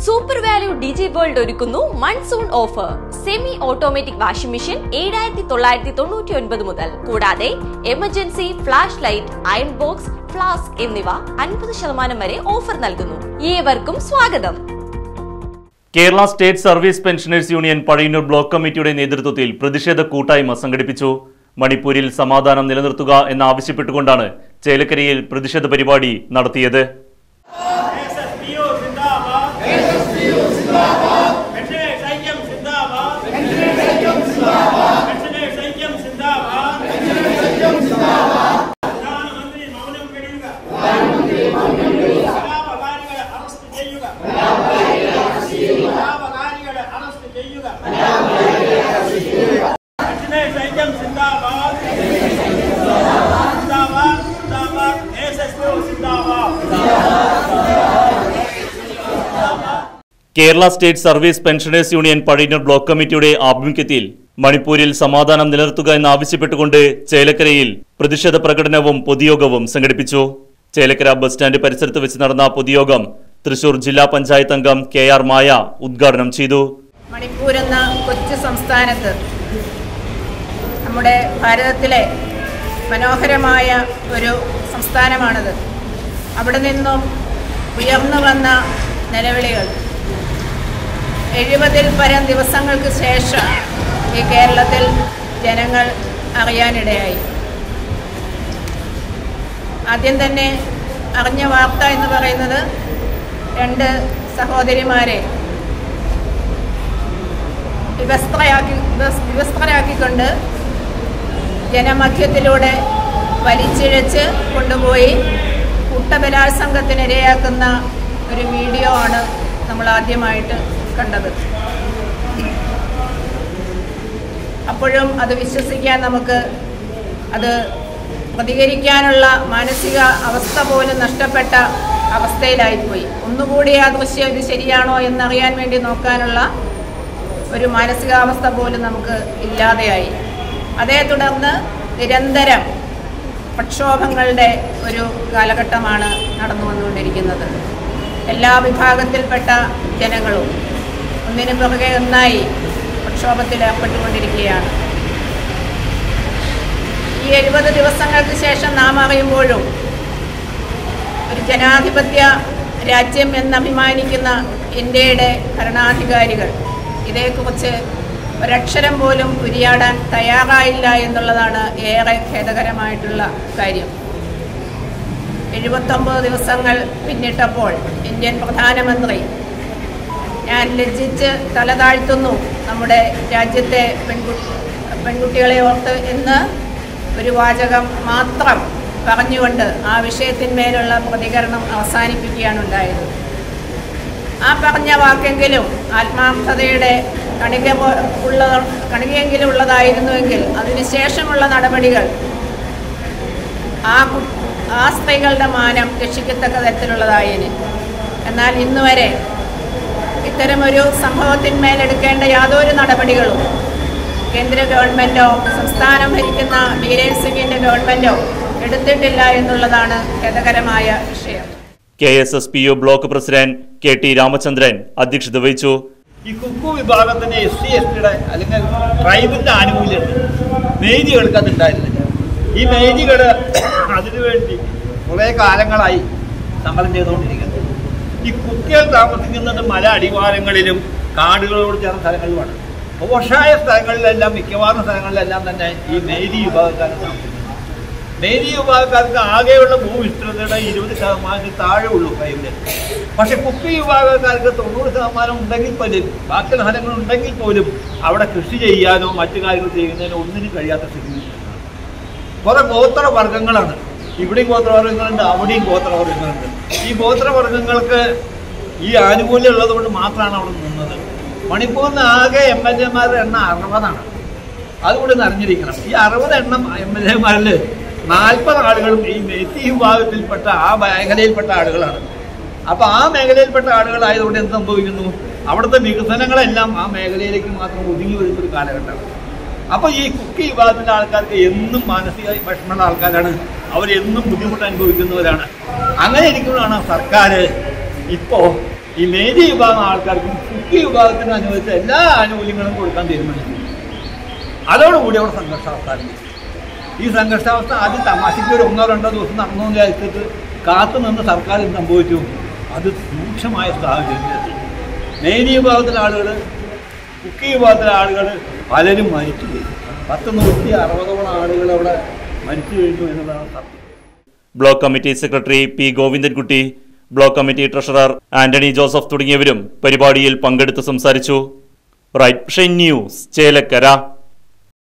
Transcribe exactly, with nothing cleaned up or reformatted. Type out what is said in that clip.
Super value digi world ഒരുക്കുന്നു monsoon offer. Semi automatic washing machine ഏഴായിരത്തി തൊള്ളായിരത്തി തൊണ്ണൂറ്റി ഒൻപത് മുതൽ. കൂടാതെ emergency flash light, iron box, flask എന്നിവ അൻപത് ശതമാനം വരെ ഓഫർ നൽകുന്നു. ഏവർക്കും സ്വാഗതം. Kerala state service pensioners union Pazhayannur block കമ്മിറ്റിയുടെ നേതൃത്വത്തിൽ പ്രതിഷേധ കൂട്ടായ്മ സംഘടിപ്പിച്ചു. മണിപ്പൂരിൽ സമാധാനം നിലനിർത്തുക എന്നാവശ്യപ്പെട്ടുകൊണ്ടാണ് ചേലക്കരയിൽ പ്രതിഷേധ പരിപാടി നടത്തിയത്. Kerala state service pensioners union Pazhayannur block കമ്മിറ്റിയുടെ ആഭിമുഖ്യത്തിൽ മണിപ്പൂരിൽ സമാധാനം നിലനിർത്തുക എന്നാവശ്യപ്പെട്ടുകൊണ്ട് ചേലക്കരയിൽ പ്രതിഷേധ പ്രകടനവും പൊതുയോഗവും സംഘടിപ്പിച്ചു. ചേലക്കര ബസ് സ്റ്റാൻഡ് പരിസരത്ത് വെച്ച് നടന്ന പൊതുയോഗം തൃശൂർ ജില്ലാ പഞ്ചായത്ത് അംഗം കെ ആർ മായ ഉദ്ഘാടനം ചെയ്തു. മണിപ്പൂർ എന്ന കൊച്ചു സംസ്ഥാനത്ത് നമ്മുടെ ഭാരതത്തിലെ മനോഹരമായ ഒരു സംസ്ഥാനമാണത്. അവിടെ നിന്നും ഉയർന്നു വന്ന നിലവിളികൾ എഴുപതിൽ പരം ദിവസങ്ങൾക്ക് ശേഷം ഈ കേരളത്തിൽ ജനങ്ങൾ അറിയാനിടയായി. ആദ്യം തന്നെ അറിഞ്ഞ വാർത്ത എന്ന് പറയുന്നത് രണ്ട് സഹോദരിമാരെ വിവസ്ത്രയാക്കി വിവസ്ത്രരാക്കിക്കൊണ്ട് ജനമധ്യത്തിലൂടെ വലിച്ചിഴച്ച് കൊണ്ടുപോയി കൂട്ടബലാത്സംഗത്തിനിരയാക്കുന്ന ഒരു വീഡിയോ ആണ് നമ്മൾ ആദ്യമായിട്ട് കണ്ടത്. അപ്പോഴും അത് വിശ്വസിക്കാൻ നമുക്ക് അത് പ്രതികരിക്കാനുള്ള മാനസിക അവസ്ഥ പോലും നഷ്ടപ്പെട്ട അവസ്ഥയിലായിപ്പോയി. ഒന്നുകൂടി ആ ദൃശ്യം ഇത് ശരിയാണോ എന്നറിയാൻ വേണ്ടി നോക്കാനുള്ള ഒരു മാനസികാവസ്ഥ പോലും നമുക്ക് ഇല്ലാതെയായി. അതേ തുടർന്ന് നിരന്തരം പ്രക്ഷോഭങ്ങളുടെ ഒരു കാലഘട്ടമാണ് നടന്നു വന്നുകൊണ്ടിരിക്കുന്നത്. എല്ലാ വിഭാഗത്തിൽപ്പെട്ട ജനങ്ങളും ഒന്നിനു പുറകെ ഒന്നായി പ്രക്ഷോഭത്തിൽ ഏർപ്പെട്ടുകൊണ്ടിരിക്കുകയാണ്. ഈ എഴുപത് ദിവസങ്ങൾക്ക് ശേഷം നാം അറിയുമ്പോഴും ഒരു ജനാധിപത്യ രാജ്യം എന്നഭിമാനിക്കുന്ന ഇന്ത്യയുടെ ഭരണാധികാരികൾ ഇതേക്കുറിച്ച് ഒരക്ഷരം പോലും ഉരിയാടാൻ തയ്യാറായില്ല എന്നുള്ളതാണ് ഏറെ ഖേദകരമായിട്ടുള്ള കാര്യം. എഴുപത്തൊമ്പത് ദിവസങ്ങൾ പിന്നിട്ടപ്പോൾ ഇന്ത്യൻ പ്രധാനമന്ത്രി ഞാൻ ലജ്ജിച്ച് തല താഴ്ത്തുന്നു നമ്മുടെ രാജ്യത്തെ പെൺകുട്ടി പെൺകുട്ടികളെ ഓർത്ത് എന്ന് ഒരു വാചകം മാത്രം പറഞ്ഞുകൊണ്ട് ആ വിഷയത്തിന്മേലുള്ള പ്രതികരണം അവസാനിപ്പിക്കുകയാണ് ഉണ്ടായത്. ആ പറഞ്ഞ വാക്കെങ്കിലും ആത്മാർത്ഥതയുടെ കണിക ഉള്ള കണികയെങ്കിലും ഉള്ളതായിരുന്നുവെങ്കിൽ അതിനുശേഷമുള്ള നടപടികൾ ആ ആ സ്ത്രീകളുടെ മാനം രക്ഷിക്കത്തക്ക തരത്തിലുള്ളതായേനെ. എന്നാൽ ഇന്നുവരെ ഇത്തരമൊരു സംഭവത്തിന്മേലെടുക്കേണ്ട യാതൊരു നടപടികളും കേന്ദ്ര ഗവൺമെൻറ്റോ സംസ്ഥാനം ഭരിക്കുന്ന ബീരേൻ സിംഗിൻ്റെ ഗവൺമെൻറ്റോ എടുത്തിട്ടില്ല എന്നുള്ളതാണ് ഖേദകരമായ വിഷയം. K S S P U block president K T Ramachandran അധ്യക്ഷത വഹിച്ചു. ഈ കുക്കു വിഭാഗത്തിന് എസ് സി എസ് ടിയുടെ അല്ലെങ്കിൽ ട്രൈബിൻ്റെ ആനുകൂല്യമുണ്ട്, മേജികൾക്ക് അതുണ്ടായിരുന്നില്ല. ഈ മേജികൾ അതിനുവേണ്ടി കുറേ കാലങ്ങളായി സമരം ചെയ്തുകൊണ്ടിരിക്കുന്നത്. ഈ കുക്കികൾ താമസിക്കുന്നത് മല അടിവാരങ്ങളിലും കാടുകളോട് ചേർന്ന സ്ഥലങ്ങളിലുമാണ്. ഓഷായ സ്ഥലങ്ങളിലെല്ലാം മിക്കവാറും സ്ഥലങ്ങളിലെല്ലാം തന്നെ ഈ മേരി വിഭാഗക്കാർ താമസിക്കുന്നു. മേരി വിഭാഗക്കാർക്ക് ആകെയുള്ള ഭൂവിസ്തൃതയുടെ ഇരുപത് ശതമാനത്തിൽ താഴെ ഉള്ളൂ ട്രൈബിൽ. പക്ഷെ കുക്കി വിഭാഗക്കാർക്ക് തൊണ്ണൂറ് ശതമാനം ഉണ്ടെങ്കിൽ പോലും, ബാക്കിയുള്ള സ്ഥലങ്ങൾ ഉണ്ടെങ്കിൽ പോലും അവിടെ കൃഷി ചെയ്യാനോ മറ്റു കാര്യങ്ങൾ ചെയ്യുന്നതിനോ ഒന്നിനും കഴിയാത്ത സ്ഥിതി. കുറെ ഗോത്രവർഗ്ഗങ്ങളാണ്. ഇവിടെയും ഗോത്രവർഗ്ഗങ്ങളുണ്ട്, അവിടെയും ഗോത്രവർഗ്ഗങ്ങളുണ്ട്. ഈ ഗോത്രവർഗ്ഗങ്ങൾക്ക് ഈ ആനുകൂല്യം ഉള്ളത് കൊണ്ട് മാത്രമാണ് അവിടെ നിന്നത്. മണിപ്പൂരിന് ആകെ എം എൽ എമാരുടെ എണ്ണം അറുപതാണ്. അതുകൊണ്ട് അറിഞ്ഞിരിക്കണം, ഈ അറുപത് എണ്ണം എം എൽ എമാരിൽ നാൽപ്പത് ആളുകളും ഈ മേത്തി വിഭാഗത്തിൽപ്പെട്ട ആ മേഖലയിൽപ്പെട്ട ആളുകളാണ്. അപ്പോൾ ആ മേഖലയിൽപ്പെട്ട ആളുകളായതുകൊണ്ട് എന്ത് സംഭവിക്കുന്നു, അവിടുത്തെ വികസനങ്ങളെല്ലാം ആ മേഖലയിലേക്ക് മാത്രം ഒതുങ്ങി വരുന്നൊരു കാലഘട്ടമാണ്. അപ്പോൾ ഈ കുക്കി വിഭാഗത്തിൻ്റെ ആൾക്കാർക്ക് എന്നും മാനസിക വിഷമമുള്ള ആൾക്കാരാണ്, അവരെന്നും ബുദ്ധിമുട്ട് അനുഭവിക്കുന്നവരാണ്. അങ്ങനെ ഇരിക്കുമ്പോഴാണ് സർക്കാർ ഇപ്പോൾ ഈ മേരി വിഭാഗം ആൾക്കാർക്കും കുക്കി വിഭാഗത്തിന് അനുവദിച്ച എല്ലാ ആനുകൂല്യങ്ങളും കൊടുക്കാൻ തീരുമാനിച്ചു. അതോടുകൂടി അവിടെ സംഘർഷാവസ്ഥ ആരംഭിച്ചു. ഈ സംഘർഷാവസ്ഥ ആദ്യം തമാശയ്ക്ക് ഒരു ഒന്നോ രണ്ടോ ദിവസം നടന്നു വിചാരിച്ചിട്ട് കാത്തു നിന്ന് സർക്കാർ സംഭവിച്ചു. അത് രൂക്ഷമായ സാഹചര്യത്തിലെത്തി. മേരി വിഭാഗത്തിലെ ആളുകൾ, കുക്കി വിഭാഗത്തിലെ ആളുകൾ പലരും മരിച്ചു പോയി. പത്ത് നൂറ്റി അറുപതോളം ആളുകൾ അവിടെ മരിച്ചു കഴിഞ്ഞു എന്നതാണ് സത്യം. Block committee secretary P Govindankutty, block committee treasurer Antony Joseph തുടങ്ങിയവരും പരിപാടിയിൽ പങ്കെടുത്ത് സംസാരിച്ചു. Right news, Chelakkara.